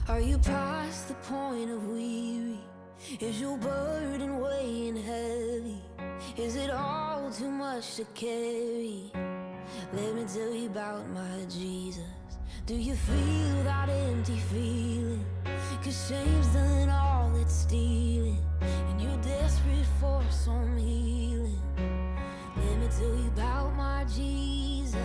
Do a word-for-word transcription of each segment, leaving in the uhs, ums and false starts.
Are you past the point of weary? Is your burden weighing heavy? Is it all too much to carry? Let me tell you about my Jesus. Do you feel that empty feeling? 'Cause shame's done all it's stealing, and you're desperate for some healing. Let me tell you about my Jesus.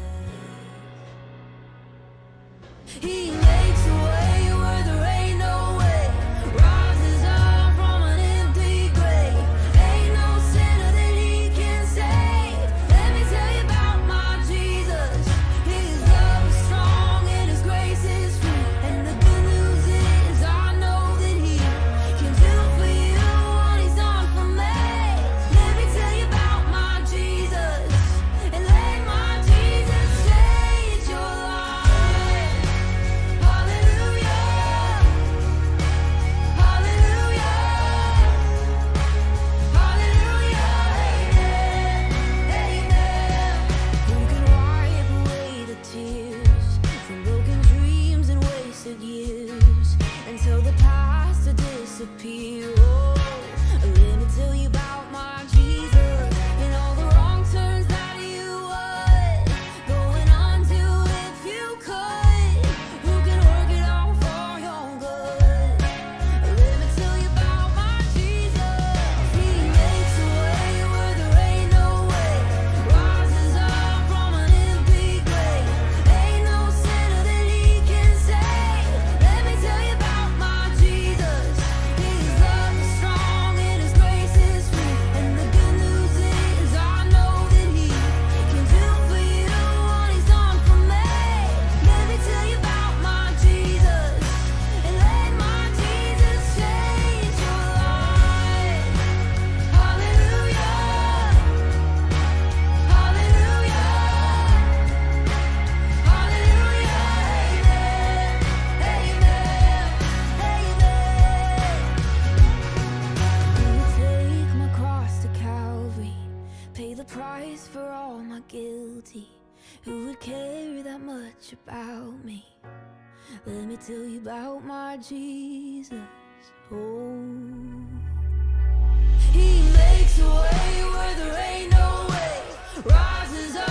He makes a way where there ain't no way, rises up from an empty grave. Ain't no sinner that he can save. Let me tell you about my Jesus. His love is strong and his grace is free, and the good news is I know that he can do for you what he's done for me. Let me tell you about my Jesus, and let my Jesus change your life. Until the past to disappear. Oh, let me tell you about my Jesus, and all the wrong turns that you would going on to if you could. Who can work it out for your good? Let me tell you about my Jesus. He makes a way where there ain't no way, rises up from an empty grave. Ain't no sinner that he can save. Let me tell you about my Jesus. His love is strong and his grace is free, and the good news is I know that he can do for you what he's done for me. Let me tell you about my Jesus, and let my Jesus change your life. Hallelujah, hallelujah, hallelujah, amen, amen, amen. Will you take my cross to Calvary, pay the price for all my guilty? Who would care that much about me? Let me tell you about my Jesus. Oh, he makes a way where there ain't no way, rises up